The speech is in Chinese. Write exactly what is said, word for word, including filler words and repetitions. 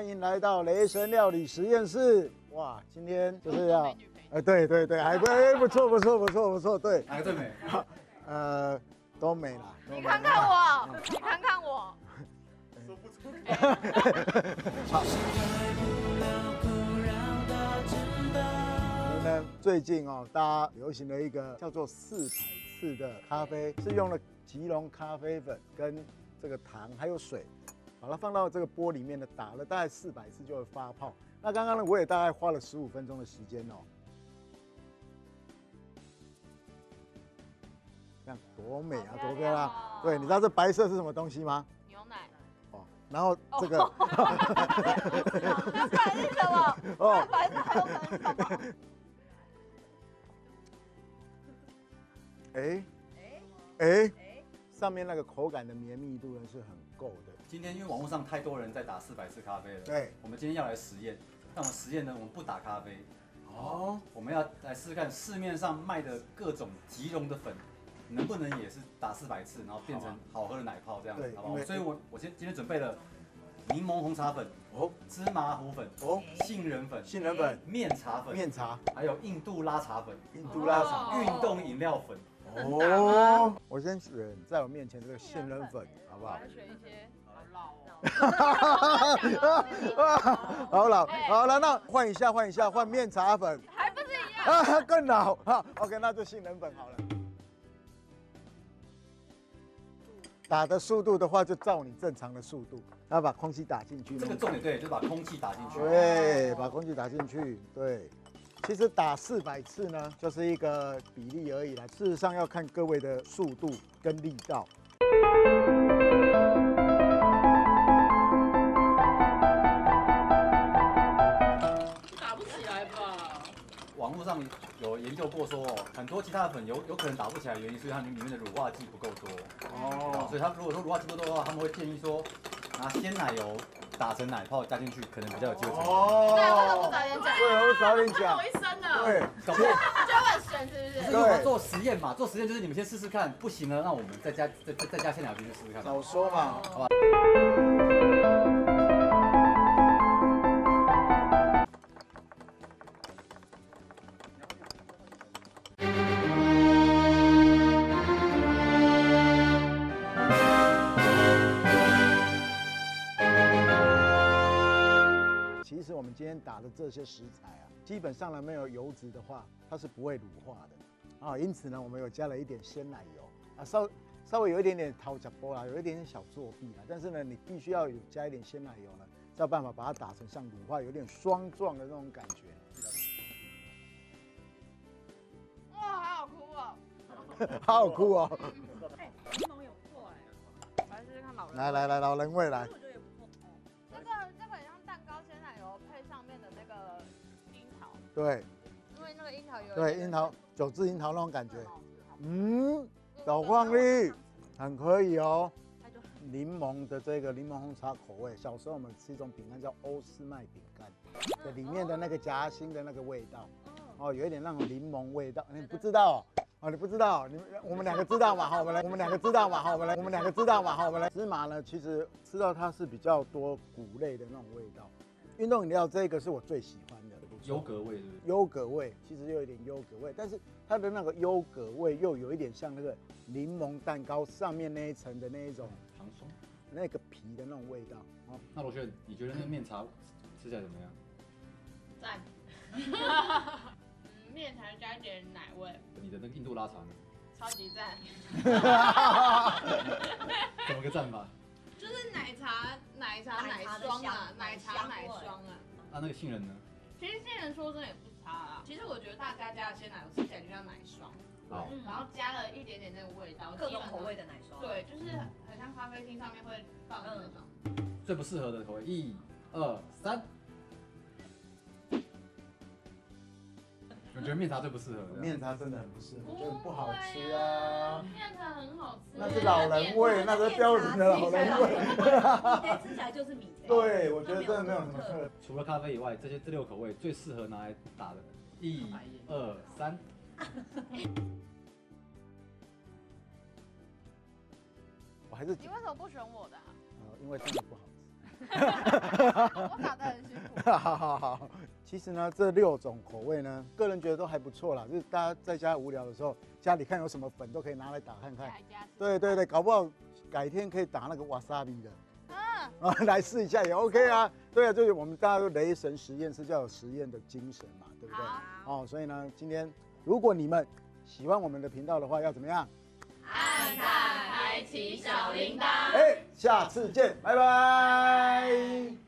迎来到雷神料理实验室。哇，今天就是要，呃，对对对，还不不错不错不错不错，对。 哪个最美？ 呃，都美啦。 你看看我，你看看我。 说不出来。好。呢，最近哦，大家流行了一个叫做四百次的咖啡，是用了吉隆咖啡粉跟这个糖还有水，把它放到这个锅里面呢，打了大概四百次就会发泡。那刚刚呢，我也大概花了十五分钟的时间哦。看多美啊，多漂亮！对，你知道这白色是什么东西吗？ 牛奶。 哦，然后这个。 那白是什么？哦，白色还有可能是什么？ 哎哎哎，上面那个口感的绵密度呢是很够的。 今天因为网络上太多人在打四百次咖啡了， 对， 我们今天要来实验。那我们实验呢，我们不打咖啡，哦，我们要来试试看市面上卖的各种吉隆的粉，能不能也是打四百次，然后变成好喝的奶泡这样子，好不好？所以我我今今天准备了柠檬红茶粉，哦，芝麻糊粉，哦，杏仁粉， 杏仁粉， 面茶粉， 面茶， 还有印度拉茶粉， 印度拉茶， 运动饮料粉。 哦，我先选在我面前这个杏仁粉，好不好？ 我要选一些好老哦。 好老，好了，那换一下，换一下，换面茶粉， 还不是一样？ 啊，更老。好 ，OK， 那就杏仁粉好了。打的速度的话，就照你正常的速度，要把空气打进去。 这个重点对，就是把空气打进去。 对，把空气打进去，对。其实打四百次呢，就是一个比例而已啦。事实上要看各位的速度跟力道。 打不起来吧？ 网络上有研究过说，哦，很多其他的粉有有可能打不起来的原因，是它里面的乳化剂不够多。哦，所以它如果说乳化剂不多的话，他们会建议说，拿鲜奶油打成奶泡加进去，可能比较有机会成功。 哦，对，为什么不早点讲？ 对，我早点讲。 我一生了。 对， 搞不好就很神，是不是？ 可是我们做实验嘛，做实验就是你们先试试看，不行了，那我们再加再再再加鲜奶油进去试试看。 早说嘛，好吧。其实我们今天打的这些食材啊，基本上呢没有油脂的话，它是不会乳化的啊。因此呢，我们有加了一点鲜奶油啊，稍稍微有一点点掏假波啦，有一点点小作弊啦。但是呢，你必须要有加一点鲜奶油呢，才有办法把它打成像乳化，有点霜状的那种感觉。 哇，好好哭哦！ 好好哭哦！ 哎，柠檬有错哎，我来试试看老人。 来来来，老人味来。 这个这个很像蛋糕鲜奶油配上面的那个樱桃。 对。 因为那个樱桃有。 对，樱桃九制樱桃那种感觉。嗯，导矿力很可以哦。柠檬的这个柠檬红茶口味，小时候我们吃一种饼干叫欧斯麦饼干，对，里面的那个夹心的那个味道，哦，有一点那种柠檬味道，你不知道哦，你不知道，你我们两个知道嘛，好，我们来，我们两个知道嘛，好，我们来，我们两个知道嘛，好，我们来。芝麻呢，其实吃到它是比较多谷类的那种味道。运动饮料这个是我最喜欢的， 优格味，对不对？ 优格味其实又有一点优格味，但是它的那个优格味又有一点像那个柠檬蛋糕上面那一层的那一种糖霜， 那个皮的那种味道。 哦，那罗轩，你觉得那个面茶吃起来怎么样？ 赞。嗯，面茶加一点奶味。 你的那个印度拉茶呢？ 超级赞。 怎么个赞法？ 就是奶茶、奶茶、奶霜啊，奶茶、奶霜啊。 那那个杏仁呢？ 其实杏仁说真的也不差啊。其实我觉得大家加的鲜奶油吃起来就像奶霜， 好， 然后加了一点点那个味道， 各种口味的奶霜。 对，就是很像咖啡厅上面会放的那种。 最不适合的口味，一、二、三。我觉得面茶最不适合。 面茶真的很不适合，我觉得不好吃啊。 面茶很好吃。 那是老人味，那是标准的老人味。 米吃起来就是米。 对，我觉得真的没有什么特。 除了咖啡以外，这些这六口味最适合拿来打的，一、二、三。 我还是你为什么不选我的啊？ 呃，因为真的不好吃。 我打得很辛苦。 好好好，其实呢，这六种口味呢，个人觉得都还不错啦。就是大家在家无聊的时候，家里看有什么粉都可以拿来打看看。对对对，搞不好改天可以打那个瓦萨比的。啊，来试一下也 OK 啊。对啊，就是我们大家都雷神实验室就要有实验的精神嘛，对不对？哦，所以呢，今天如果你们喜欢我们的频道的话，要怎么样？ 按赞，开启小铃铛。 哎，下次见，拜拜。